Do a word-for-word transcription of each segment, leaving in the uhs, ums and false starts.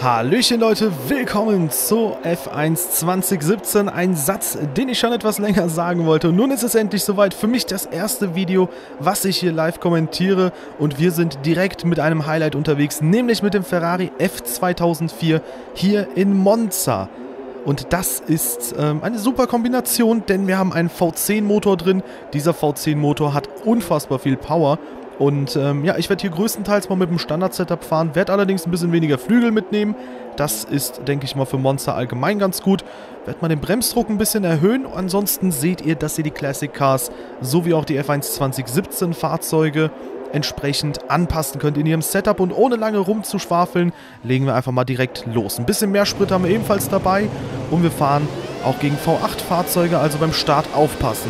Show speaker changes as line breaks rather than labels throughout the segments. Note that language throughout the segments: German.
Hallöchen Leute, willkommen zu F eins zwanzig siebzehn. Ein Satz, den ich schon etwas länger sagen wollte. Und nun ist es endlich soweit. Für mich das erste Video, was ich hier live kommentiere. Und wir sind direkt mit einem Highlight unterwegs, nämlich mit dem Ferrari F zweitausendvier hier in Monza. Und das ist ähm, eine super Kombination, denn wir haben einen V zehn Motor drin. Dieser V zehn Motor hat unfassbar viel Power. Und ähm, ja, ich werde hier größtenteils mal mit dem Standard-Setup fahren, werde allerdings ein bisschen weniger Flügel mitnehmen. Das ist, denke ich mal, für Monza allgemein ganz gut. Werde mal den Bremsdruck ein bisschen erhöhen. Ansonsten seht ihr, dass ihr die Classic Cars sowie auch die F eins zwanzig siebzehn Fahrzeuge entsprechend anpassen könnt in ihrem Setup. Und ohne lange rumzuschwafeln, legen wir einfach mal direkt los. Ein bisschen mehr Sprit haben wir ebenfalls dabei. Und wir fahren auch gegen V acht Fahrzeuge, also beim Start aufpassen.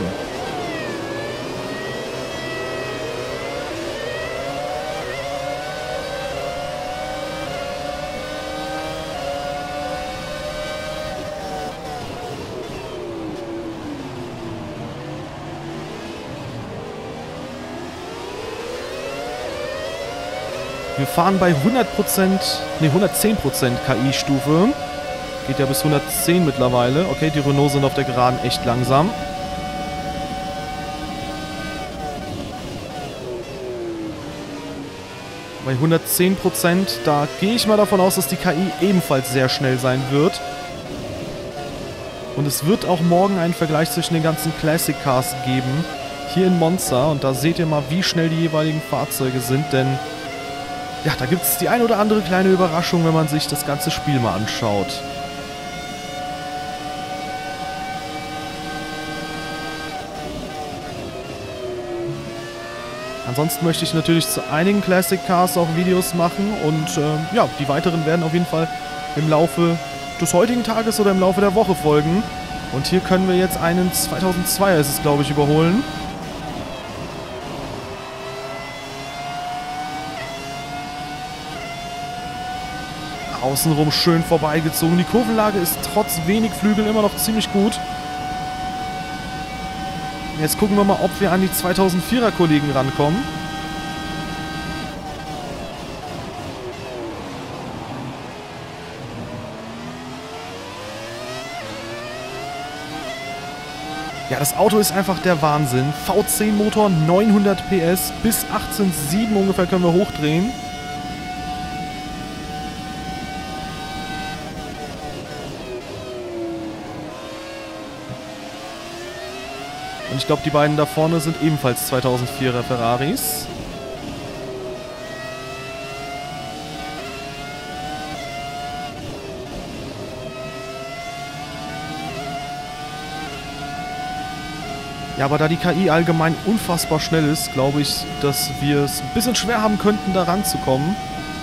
Wir fahren bei hundert Prozent, ne hundertzehn Prozent K I-Stufe. Geht ja bis hundertzehn mittlerweile. Okay, die Renault sind auf der Geraden echt langsam. Bei hundertzehn Prozent, da gehe ich mal davon aus, dass die K I ebenfalls sehr schnell sein wird. Und es wird auch morgen einen Vergleich zwischen den ganzen Classic Cars geben. Hier in Monza. Und da seht ihr mal, wie schnell die jeweiligen Fahrzeuge sind, denn ja, da gibt es die ein oder andere kleine Überraschung, wenn man sich das ganze Spiel mal anschaut. Ansonsten möchte ich natürlich zu einigen Classic Cars auch Videos machen und äh, ja, die weiteren werden auf jeden Fall im Laufe des heutigen Tages oder im Laufe der Woche folgen. Und hier können wir jetzt einen zweitausendzweier, ist es glaube ich, überholen. Außenrum schön vorbeigezogen. Die Kurvenlage ist trotz wenig Flügel immer noch ziemlich gut. Jetzt gucken wir mal, ob wir an die zweitausendvierer Kollegen rankommen. Ja, das Auto ist einfach der Wahnsinn. V zehn Motor, neunhundert P S, bis achtzehn Komma sieben ungefähr können wir hochdrehen. Und ich glaube, die beiden da vorne sind ebenfalls zweitausendvierer Ferraris. Ja, aber da die K I allgemein unfassbar schnell ist, glaube ich, dass wir es ein bisschen schwer haben könnten, da ranzukommen.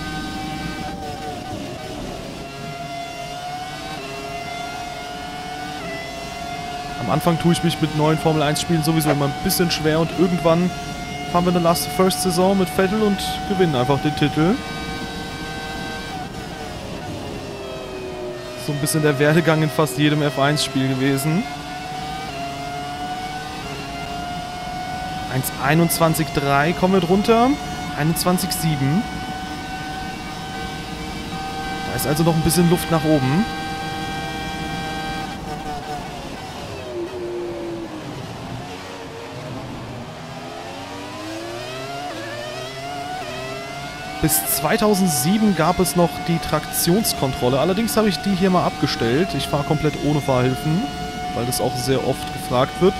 Am Anfang tue ich mich mit neuen Formel eins Spielen sowieso immer ein bisschen schwer und irgendwann fahren wir eine Last-First-Saison mit Vettel und gewinnen einfach den Titel. So ein bisschen der Werdegang in fast jedem F eins Spiel gewesen. eins einundzwanzig Komma drei kommen wir drunter. einundzwanzig Komma sieben. Da ist also noch ein bisschen Luft nach oben. Bis zweitausendsieben gab es noch die Traktionskontrolle. Allerdings habe ich die hier mal abgestellt. Ich fahre komplett ohne Fahrhilfen, weil das auch sehr oft gefragt wird.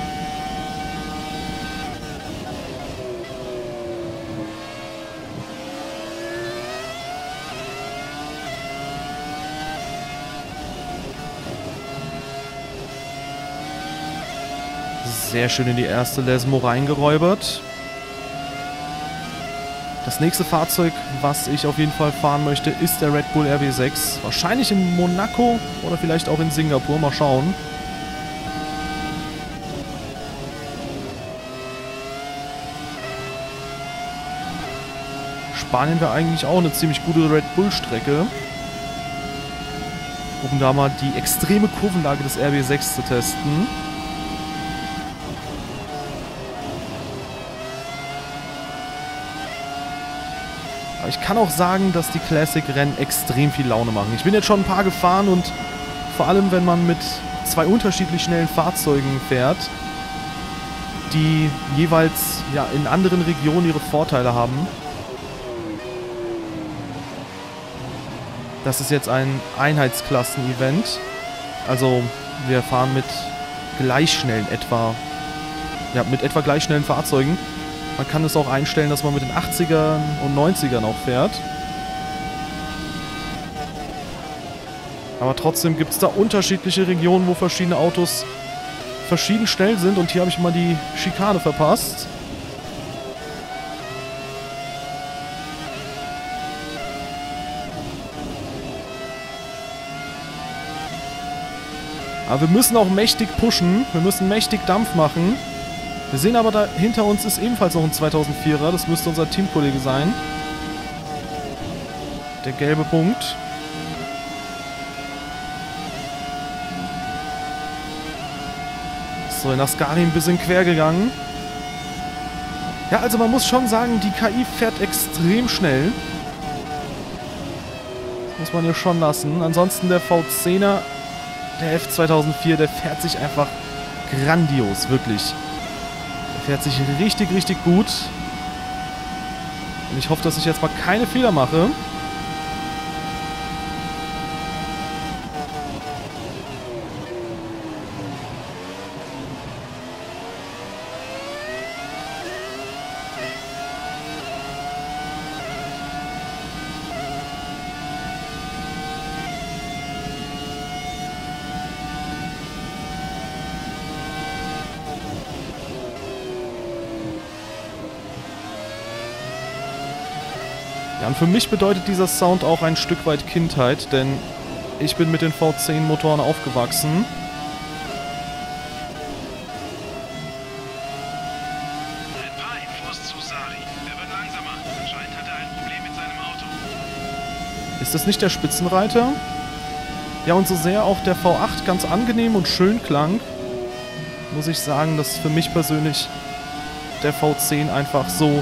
Sehr schön in die erste Lesmo reingeräubert. Das nächste Fahrzeug, was ich auf jeden Fall fahren möchte, ist der Red Bull R B sechs. Wahrscheinlich in Monaco oder vielleicht auch in Singapur. Mal schauen. Spanien wäre eigentlich auch eine ziemlich gute Red Bull-Strecke, um da mal die extreme Kurvenlage des R B sechs zu testen. Aber ich kann auch sagen, dass die Classic-Rennen extrem viel Laune machen. Ich bin jetzt schon ein paar gefahren und vor allem, wenn man mit zwei unterschiedlich schnellen Fahrzeugen fährt, die jeweils ja, in anderen Regionen ihre Vorteile haben. Das ist jetzt ein Einheitsklassen-Event. Also wir fahren mit gleich schnellen etwa, ja, mit etwa gleich schnellen Fahrzeugen. Man kann es auch einstellen, dass man mit den achtzigern und neunzigern auch fährt. Aber trotzdem gibt es da unterschiedliche Regionen, wo verschiedene Autos verschieden schnell sind. Und hier habe ich mal die Schikane verpasst. Aber wir müssen auch mächtig pushen. Wir müssen mächtig Dampf machen. Wir sehen aber, da hinter uns ist ebenfalls noch ein zweitausendvierer. Das müsste unser Teamkollege sein. Der gelbe Punkt. So, in Ascari ein bisschen quer gegangen. Ja, also man muss schon sagen, die K I fährt extrem schnell. Das muss man hier schon lassen. Ansonsten der V zehner, der F zweitausendvier, der fährt sich einfach grandios, wirklich. Der fährt sich richtig, richtig gut. Und ich hoffe, dass ich jetzt mal keine Fehler mache. Ja, und für mich bedeutet dieser Sound auch ein Stück weit Kindheit, denn ich bin mit den V zehn Motoren aufgewachsen.
Ein paar Infos zu Sari. Er wird langsamer. Anscheinend hat er ein Problem mit seinem Auto.
Ist das nicht der Spitzenreiter? Ja, und so sehr auch der V acht ganz angenehm und schön klang, muss ich sagen, dass für mich persönlich der V zehn einfach so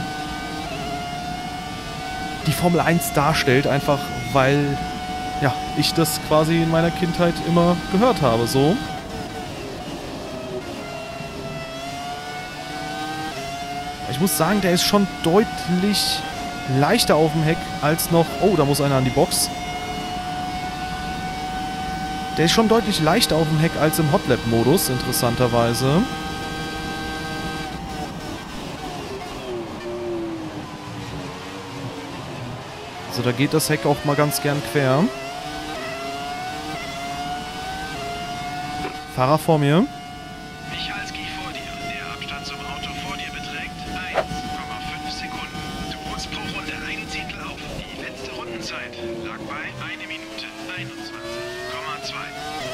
die Formel eins darstellt, einfach weil ja, ich das quasi in meiner Kindheit immer gehört habe, so. Ich muss sagen, der ist schon deutlich leichter auf dem Heck als noch... Oh, da muss einer an die Box. Der ist schon deutlich leichter auf dem Heck als im Hotlap-Modus, interessanterweise. Also da geht das Heck auch mal ganz gern quer. Fahrer vor mir.
Michalski vor dir. Der Abstand zum Auto vor dir beträgt eins Komma fünf Sekunden. Du holst pro Runde einen Zehntel auf. Die letzte Rundenzeit lag bei eine Minute einundzwanzig Komma zwei.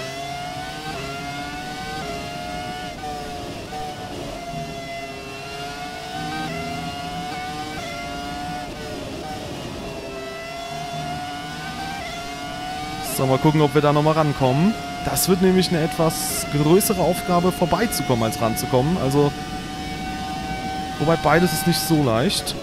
So, mal gucken, ob wir da nochmal rankommen. Das wird nämlich eine etwas größere Aufgabe, vorbeizukommen als ranzukommen. Also, wobei beides ist nicht so leicht.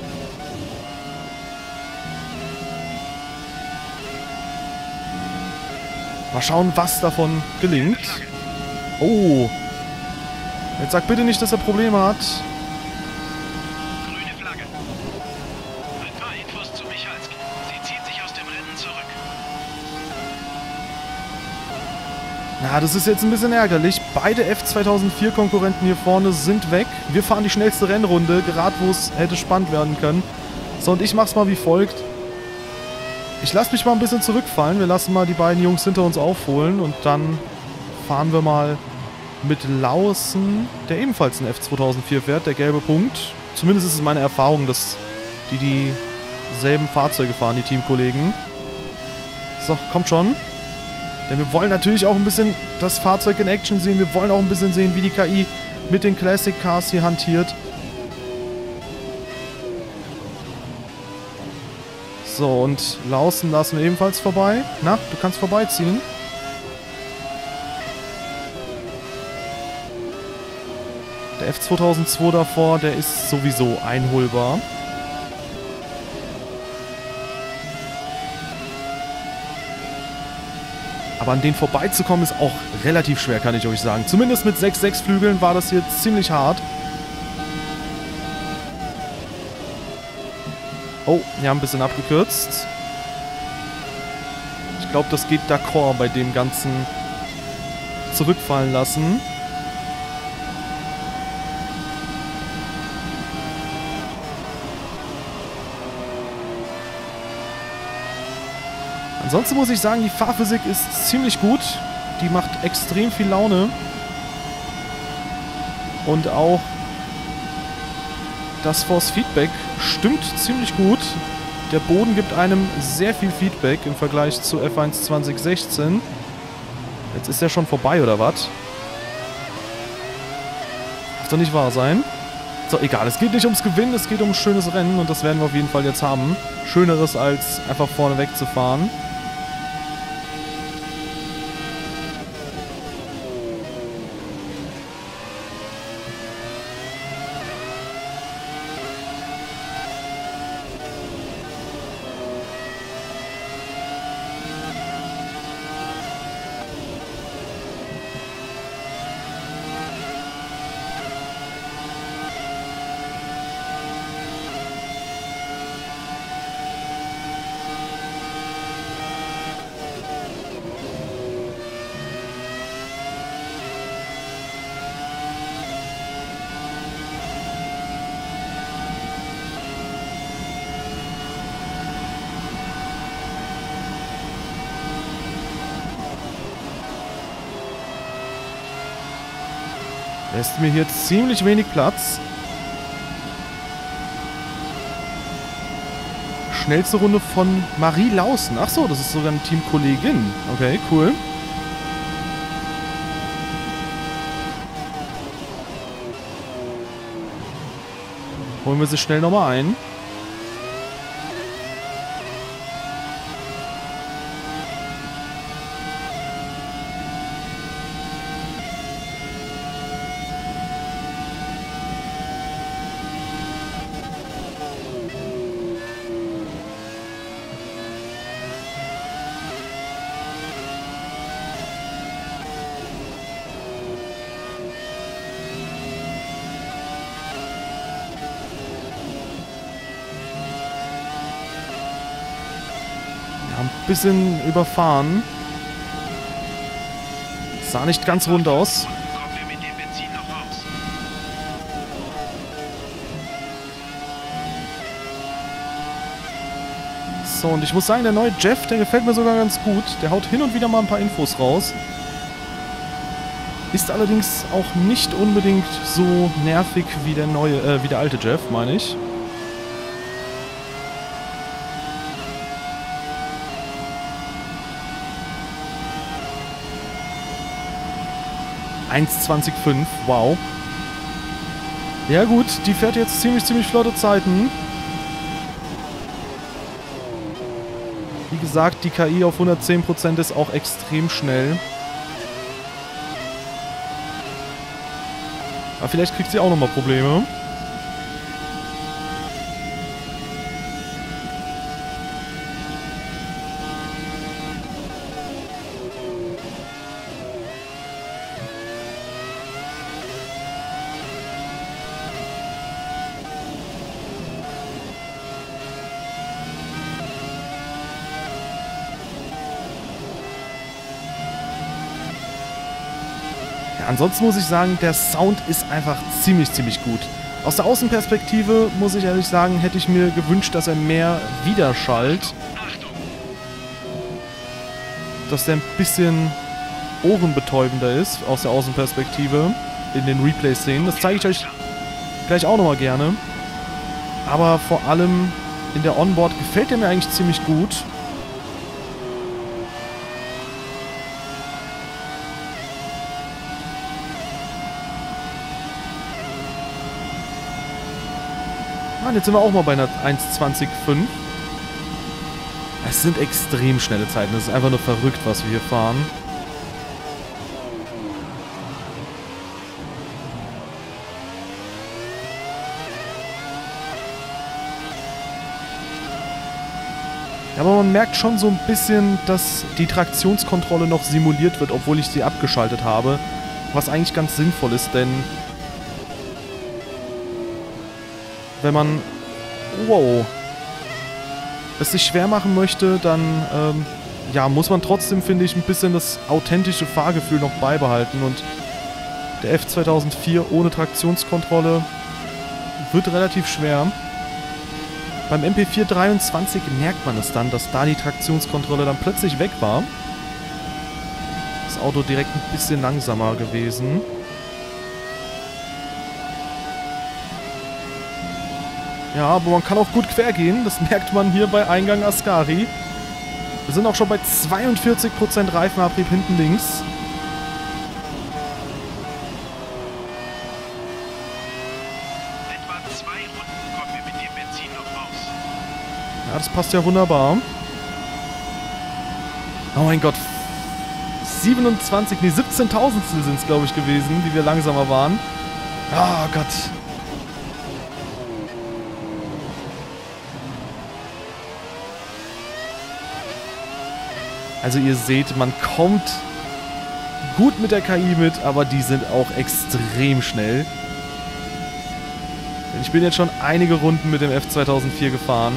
Mal schauen, was davon gelingt. Oh. Jetzt sag bitte nicht, dass er Probleme hat.
Grüne Flagge. Ein paar Infos zu Michalski. Sie zieht sich aus dem Rennen zurück.
Na, das ist jetzt ein bisschen ärgerlich. Beide F zweitausendvier Konkurrenten hier vorne sind weg. Wir fahren die schnellste Rennrunde, gerade wo es hätte spannend werden können. So, und ich mach's mal wie folgt. Ich lasse mich mal ein bisschen zurückfallen. Wir lassen mal die beiden Jungs hinter uns aufholen und dann fahren wir mal mit Lawson, der ebenfalls ein F zweitausendvier fährt, der gelbe Punkt. Zumindest ist es meine Erfahrung, dass die dieselben Fahrzeuge fahren, die Teamkollegen. So, kommt schon. Denn wir wollen natürlich auch ein bisschen das Fahrzeug in Action sehen. Wir wollen auch ein bisschen sehen, wie die K I mit den Classic Cars hier hantiert. So, und Lawson lassen wir ebenfalls vorbei. Na, du kannst vorbeiziehen. Der F zweitausendzwei davor, der ist sowieso einholbar. Aber an denen vorbeizukommen ist auch relativ schwer, kann ich euch sagen. Zumindest mit sechs sechs Flügeln war das hier ziemlich hart. Oh, wir haben ein bisschen abgekürzt. Ich glaube, das geht d'accord bei dem ganzen zurückfallen lassen. Ansonsten muss ich sagen, die Fahrphysik ist ziemlich gut. Die macht extrem viel Laune. Und auch das Force Feedback stimmt ziemlich gut. Der Boden gibt einem sehr viel Feedback im Vergleich zu F eins zwanzig sechzehn. Jetzt ist der schon vorbei, oder was? Darf doch nicht wahr sein. So, egal. Es geht nicht ums Gewinnen, es geht um ein schönes Rennen. Und das werden wir auf jeden Fall jetzt haben. Schöneres, als einfach vorne wegzufahren. Lässt mir hier ziemlich wenig Platz. Schnellste Runde von Marie Lausen. Ach so, das ist sogar eine Teamkollegin. Okay, cool. Holen wir sie schnell nochmal ein. Ein bisschen überfahren. Sah nicht ganz rund aus.
Kommen wir mit dem Benzin noch raus.
So, und ich muss sagen, der neue Jeff, der gefällt mir sogar ganz gut. Der haut hin und wieder mal ein paar Infos raus. Ist allerdings auch nicht unbedingt so nervig wie der neue, äh, wie der alte Jeff, meine ich. eins zwanzig fünf, wow. Ja gut, die fährt jetzt ziemlich, ziemlich flotte Zeiten. Wie gesagt, die K I auf hundertzehn Prozent ist auch extrem schnell. Aber vielleicht kriegt sie auch nochmal Probleme. Ansonsten muss ich sagen, der Sound ist einfach ziemlich, ziemlich gut. Aus der Außenperspektive, muss ich ehrlich sagen, hätte ich mir gewünscht, dass er mehr widerschallt. Dass der ein bisschen ohrenbetäubender ist, aus der Außenperspektive, in den Replay-Szenen. Das zeige ich euch gleich auch nochmal gerne. Aber vor allem in der Onboard gefällt er mir eigentlich ziemlich gut. Ah, jetzt sind wir auch mal bei einer eins zwanzig fünf. Es sind extrem schnelle Zeiten. Das ist einfach nur verrückt, was wir hier fahren. Aber man merkt schon so ein bisschen, dass die Traktionskontrolle noch simuliert wird, obwohl ich sie abgeschaltet habe. Was eigentlich ganz sinnvoll ist, denn wenn man, wow, es sich schwer machen möchte, dann ähm, ja, muss man trotzdem, finde ich, ein bisschen das authentische Fahrgefühl noch beibehalten. Und der F zweitausendvier ohne Traktionskontrolle wird relativ schwer. Beim M P vier dreiundzwanzig merkt man es dann, dass da die Traktionskontrolle dann plötzlich weg war. Das Auto direkt ein bisschen langsamer gewesen. Ja, aber man kann auch gut quer gehen. Das merkt man hier bei Eingang Ascari. Wir sind auch schon bei zweiundvierzig Prozent Reifenabrieb hinten links.
Etwa zwei Runden kommen wir mit dem Benzin noch raus.
Ja, das passt ja wunderbar. Oh mein Gott. siebenundzwanzig, nee, siebzehntausendstel sind es, glaube ich, gewesen, wie wir langsamer waren. Oh Gott. Also ihr seht, man kommt gut mit der K I mit, aber die sind auch extrem schnell. Ich bin jetzt schon einige Runden mit dem F zweitausendvier gefahren.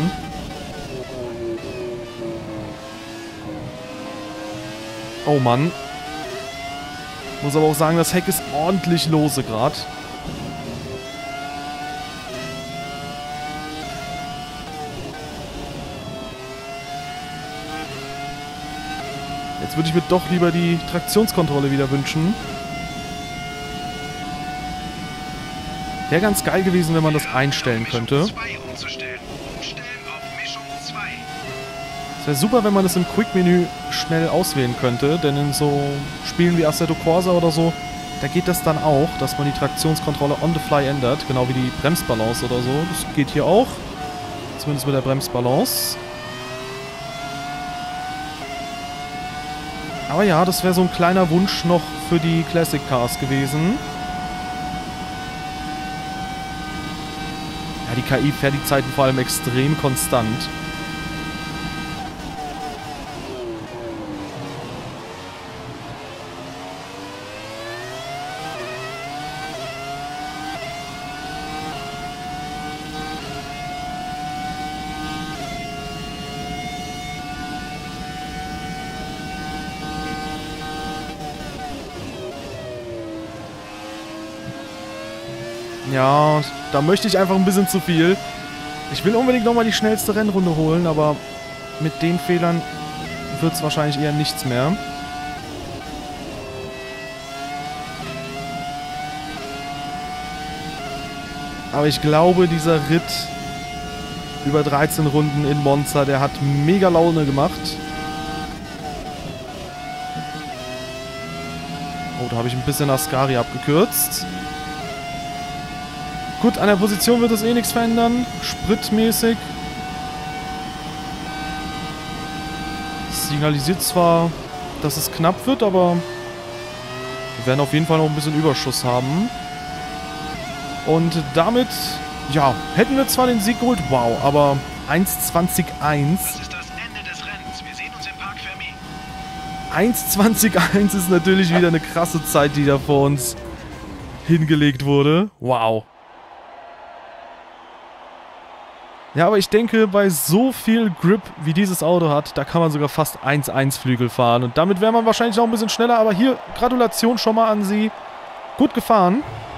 Oh Mann. Muss aber auch sagen, das Heck ist ordentlich lose gerade. Jetzt würde ich mir doch lieber die Traktionskontrolle wieder wünschen. Wäre ganz geil gewesen, wenn man das einstellen könnte. Es wäre super, wenn man das im Quick-Menü schnell auswählen könnte, denn in so Spielen wie Assetto Corsa oder so, da geht das dann auch, dass man die Traktionskontrolle on the fly ändert, genau wie die Bremsbalance oder so. Das geht hier auch, zumindest mit der Bremsbalance. Aber ja, das wäre so ein kleiner Wunsch noch für die Classic Cars gewesen. Ja, die K I fährt die Zeiten vor allem extrem konstant. Ja, da möchte ich einfach ein bisschen zu viel. Ich will unbedingt nochmal die schnellste Rennrunde holen, aber mit den Fehlern wird es wahrscheinlich eher nichts mehr. Aber ich glaube, dieser Ritt über dreizehn Runden in Monza, der hat mega Laune gemacht. Oh, da habe ich ein bisschen Ascari abgekürzt. Gut, an der Position wird das eh nichts verändern. Spritmäßig. Das signalisiert zwar, dass es knapp wird, aber wir werden auf jeden Fall noch ein bisschen Überschuss haben. Und damit, ja, hätten wir zwar den Sieg geholt, wow, aber eins zwanzig eins.
Das ist das Ende des Rennens. Wir sehen uns im Park Fermé.
eins zwanzig eins ist natürlich wieder eine krasse Zeit, die da vor uns hingelegt wurde. Wow. Ja, aber ich denke, bei so viel Grip, wie dieses Auto hat, da kann man sogar fast eins eins Flügel fahren. Und damit wäre man wahrscheinlich noch ein bisschen schneller. Aber hier, Gratulation schon mal an Sie. Gut gefahren.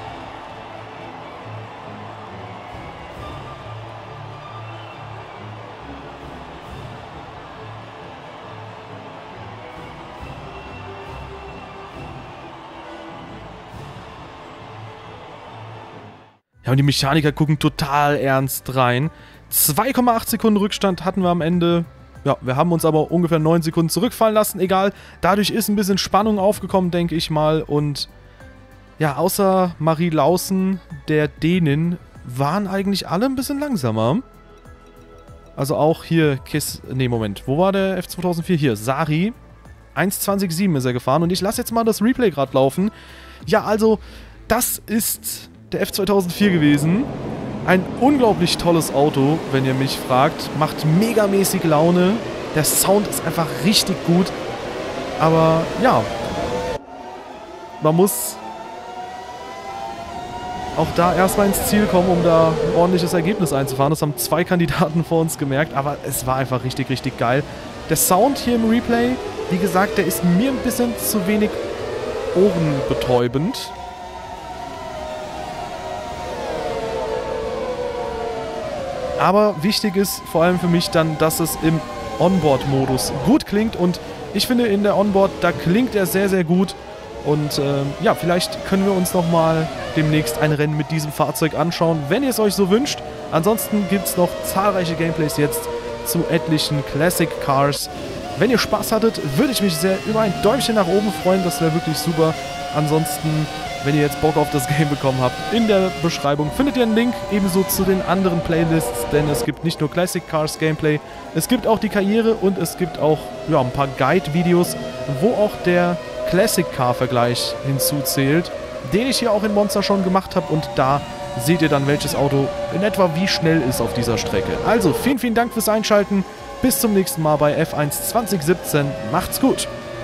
Ja, und die Mechaniker gucken total ernst rein. zwei Komma acht Sekunden Rückstand hatten wir am Ende. Ja, wir haben uns aber ungefähr neun Sekunden zurückfallen lassen. Egal, dadurch ist ein bisschen Spannung aufgekommen, denke ich mal. Und ja, außer Marie Laussen, der Dänin, waren eigentlich alle ein bisschen langsamer. Also auch hier, Kiss, nee, Moment, wo war der F zweitausendvier? Hier, Sari. eins zwanzig sieben ist er gefahren. Und ich lasse jetzt mal das Replay gerade laufen. Ja, also, das ist der F zweitausendvier gewesen. Ein unglaublich tolles Auto, wenn ihr mich fragt. Macht megamäßig Laune. Der Sound ist einfach richtig gut. Aber ja, man muss auch da erstmal ins Ziel kommen, um da ein ordentliches Ergebnis einzufahren. Das haben zwei Kandidaten vor uns gemerkt, aber es war einfach richtig, richtig geil. Der Sound hier im Replay, wie gesagt, der ist mir ein bisschen zu wenig ohrenbetäubend. Aber wichtig ist vor allem für mich dann, dass es im Onboard-Modus gut klingt. Und ich finde, in der Onboard, da klingt er sehr, sehr gut. Und äh, ja, vielleicht können wir uns nochmal demnächst ein Rennen mit diesem Fahrzeug anschauen, wenn ihr es euch so wünscht. Ansonsten gibt es noch zahlreiche Gameplays jetzt zu etlichen Classic Cars. Wenn ihr Spaß hattet, würde ich mich sehr über ein Däumchen nach oben freuen. Das wäre wirklich super. Ansonsten, wenn ihr jetzt Bock auf das Game bekommen habt, in der Beschreibung findet ihr einen Link ebenso zu den anderen Playlists, denn es gibt nicht nur Classic Cars Gameplay, es gibt auch die Karriere und es gibt auch ja, ein paar Guide-Videos, wo auch der Classic Car Vergleich hinzuzählt, den ich hier auch in Monza schon gemacht habe, und da seht ihr dann, welches Auto in etwa wie schnell ist auf dieser Strecke. Also vielen, vielen Dank fürs Einschalten. Bis zum nächsten Mal bei F eins zwanzig siebzehn. Macht's gut!